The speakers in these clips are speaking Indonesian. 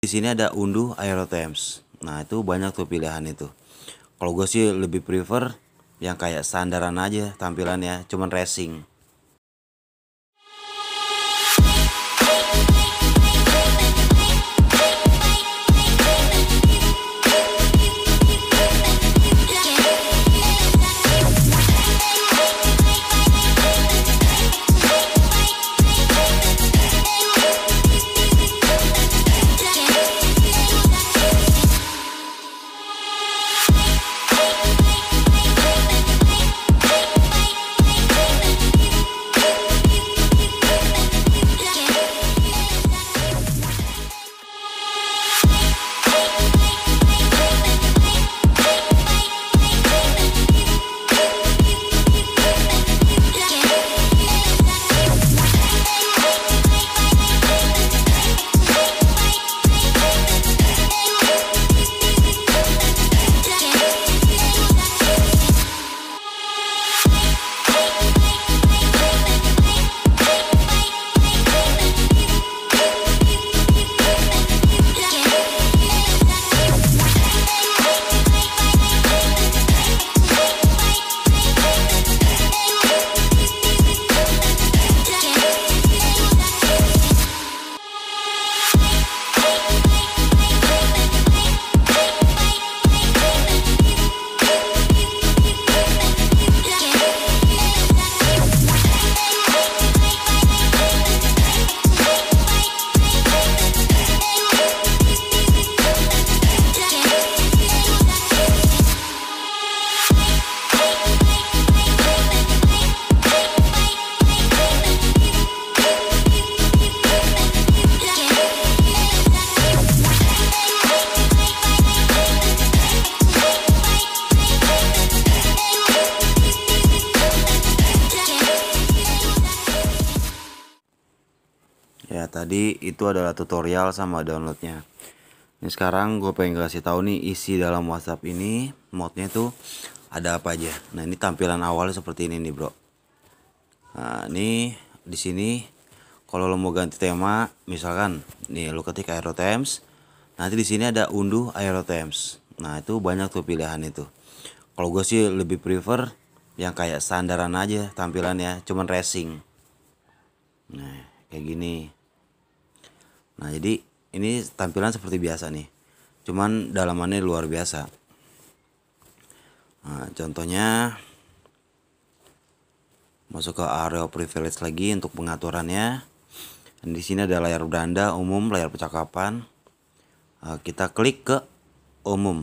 di sini ada unduh Aero Themes. Nah, itu banyak tuh pilihan itu. Kalau gue sih lebih prefer yang kayak standaran aja tampilannya, cuman racing. Ya, tadi itu adalah tutorial sama downloadnya. Ini sekarang gue pengen kasih tahu nih isi dalam WhatsApp ini, modnya tuh ada apa aja. Nah, ini tampilan awalnya seperti ini nih, bro. Nah, ini di sini kalau lo mau ganti tema, misalkan nih lo ketik Aero Themes, nanti di sini ada unduh Aero Themes. Nah, itu banyak tuh pilihan itu. Kalau gue sih lebih prefer yang kayak standaran aja tampilannya, cuman racing. Nah, kayak gini. Nah, jadi ini tampilan seperti biasa nih, cuman dalamannya luar biasa. Nah, contohnya masuk ke area privilege lagi untuk pengaturannya. Dan di sini ada layar beranda umum, layar percakapan. Kita klik ke umum.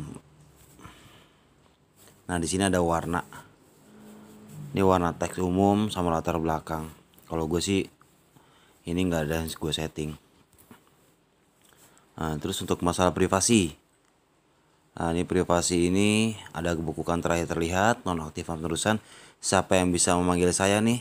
Nah, di sini ada warna. Ini warna teks umum sama latar belakang. Kalau gue sih ini nggak ada yang gue setting. Nah, terus untuk masalah privasi. Nah, ini privasi ini ada kebukukan terakhir terlihat, nonaktifkan penerusan. Siapa yang bisa memanggil saya nih?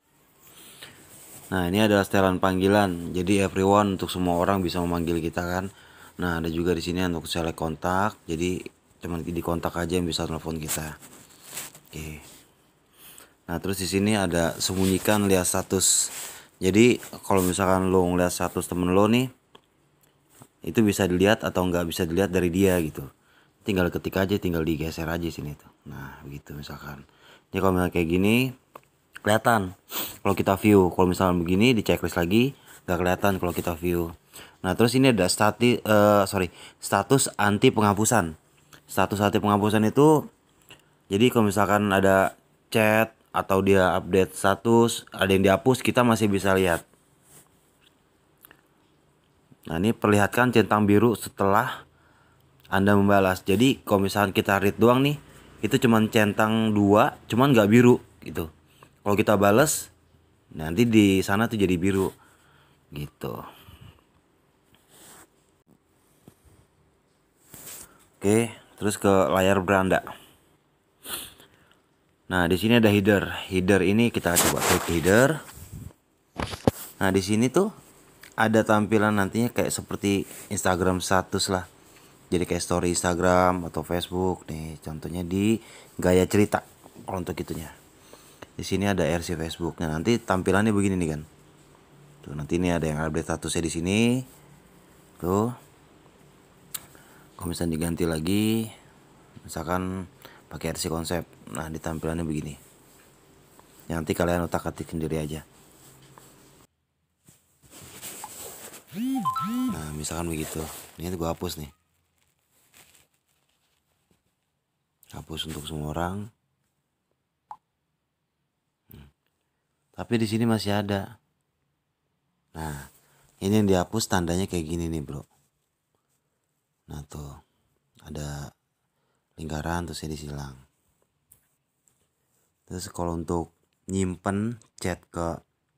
Nah, ini adalah setelan panggilan. Jadi everyone, untuk semua orang bisa memanggil kita kan. Nah, ada juga di sini untuk select kontak. Jadi cuma di kontak aja yang bisa telepon kita. Oke. Nah, terus di sini ada sembunyikan lihat status. Jadi kalau misalkan lo ngeliat status temen lo nih, itu bisa dilihat atau nggak bisa dilihat dari dia gitu. Tinggal ketik aja, tinggal digeser aja sini tuh. Nah, begitu misalkan. Jadi kalau misalnya kayak gini kelihatan kalau kita view. Kalau misalnya begini di checklist lagi nggak kelihatan kalau kita view. Nah, terus ini ada status anti penghapusan. Status anti penghapusan itu jadi kalau misalkan ada chat atau dia update status, ada yang dihapus, kita masih bisa lihat. Nah, ini perlihatkan centang biru setelah Anda membalas. Jadi kalau misalkan kita read doang nih, itu cuman centang 2, cuman nggak biru gitu. Kalau kita balas, nanti di sana tuh jadi biru gitu. Oke, terus ke layar beranda. Nah, di sini ada header. Header ini kita coba klik header. Nah, di sini tuh ada tampilan nantinya kayak seperti Instagram status lah. Jadi kayak story Instagram atau Facebook nih. Contohnya di gaya cerita kalau untuk itunya. Di sini ada RC Facebook. Nah, nanti tampilannya begini nih kan. Tuh, nanti ini ada yang update statusnya di sini. Tuh. Kalau misalnya diganti lagi, misalkan pakai RC konsep, nah di tampilannya begini. Nanti kalian otak-atik sendiri aja. Nah misalkan begitu, ini gue hapus nih, hapus untuk semua orang. Tapi di sini masih ada. Nah ini yang dihapus tandanya kayak gini nih bro. Nah tuh ada lingkaran terus ini silang. Terus kalau untuk nyimpen chat ke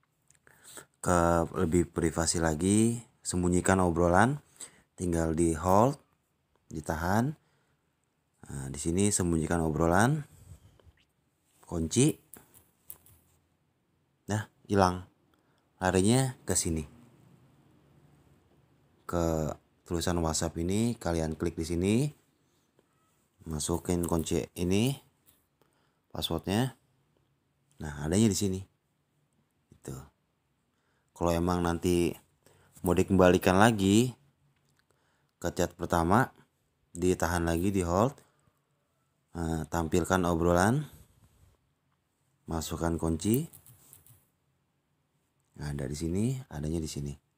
lebih privasi lagi, sembunyikan obrolan, tinggal di hold, ditahan. Nah, di sini sembunyikan obrolan, kunci, nah hilang. Larinya ke sini, ke tulisan WhatsApp ini. Kalian klik di sini, masukin kunci ini, passwordnya. Nah adanya di sini. Itu. Kalau emang nanti mau dikembalikan lagi ke chat pertama, ditahan lagi di hold. Nah, tampilkan obrolan, masukkan kunci. Nah, ada di sini, adanya di sini.